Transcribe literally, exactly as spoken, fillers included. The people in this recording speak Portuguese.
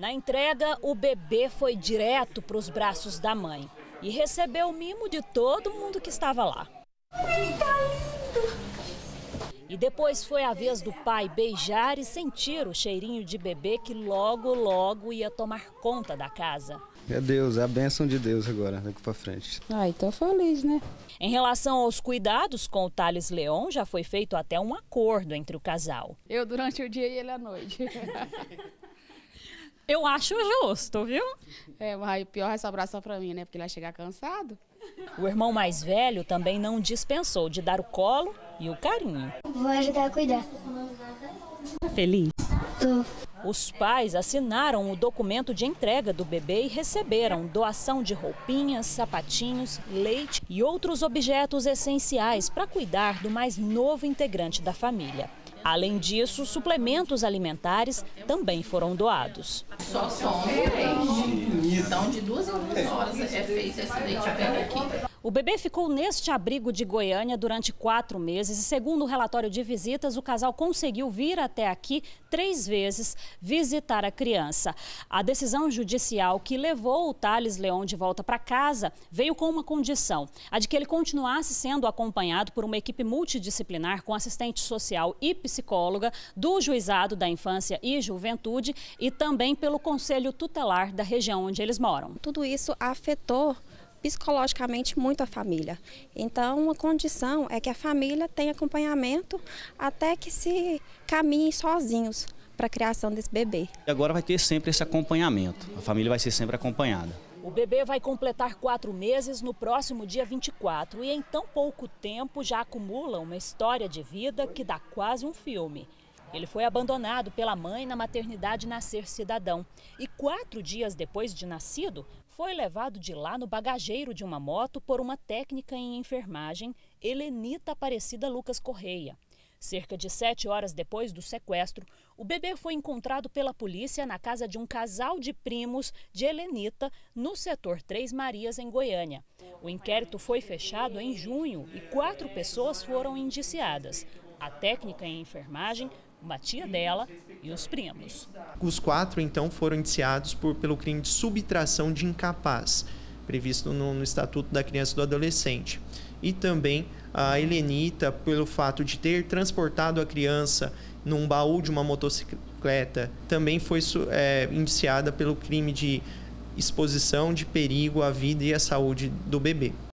Na entrega, o bebê foi direto para os braços da mãe e recebeu o mimo de todo mundo que estava lá. Ai, tá lindo! E depois foi a vez do pai beijar e sentir o cheirinho de bebê que logo, logo ia tomar conta da casa. É Deus, é a bênção de Deus agora, daqui para frente. Ai, tô feliz, né? Em relação aos cuidados com o Thales Leon, já foi feito até um acordo entre o casal. Eu durante o dia e ele à noite. Eu acho justo, viu? É, mas o pior é sobrar só pra mim, né? Porque ele vai chegar cansado. O irmão mais velho também não dispensou de dar o colo e o carinho. Vou ajudar a cuidar. Feliz? Tô. Os pais assinaram o documento de entrega do bebê e receberam doação de roupinhas, sapatinhos, leite e outros objetos essenciais para cuidar do mais novo integrante da família. Além disso, suplementos alimentares também foram doados. Só toma leite. Então, de duas em duas horas é feito esse leite pega aqui. O bebê ficou neste abrigo de Goiânia durante quatro meses e, segundo o relatório de visitas, o casal conseguiu vir até aqui três vezes visitar a criança. A decisão judicial que levou o Thales Leon de volta para casa veio com uma condição, a de que ele continuasse sendo acompanhado por uma equipe multidisciplinar com assistente social e psicóloga do Juizado da Infância e Juventude e também pelo Conselho Tutelar da região onde eles moram. Tudo isso afetou psicologicamente muito a família. Então, a condição é que a família tenha acompanhamento até que se caminhem sozinhos para a criação desse bebê. Agora vai ter sempre esse acompanhamento, a família vai ser sempre acompanhada. O bebê vai completar quatro meses no próximo dia vinte e quatro e em tão pouco tempo já acumula uma história de vida que dá quase um filme. Ele foi abandonado pela mãe na maternidade Nascer Cidadão e quatro dias depois de nascido, foi levado de lá no bagageiro de uma moto por uma técnica em enfermagem, Helenita Aparecida Lucas Correia. Cerca de sete horas depois do sequestro, o bebê foi encontrado pela polícia na casa de um casal de primos de Helenita, no setor Três Marias, em Goiânia. O inquérito foi fechado em junho e quatro pessoas foram indiciadas. A técnica em enfermagem, uma tia dela e os primos. Os quatro, então, foram indiciados por, pelo crime de subtração de incapaz, previsto no, no Estatuto da Criança e do Adolescente. E também a Helenita, pelo fato de ter transportado a criança num baú de uma motocicleta, também foi é, indiciada pelo crime de exposição de perigo à vida e à saúde do bebê.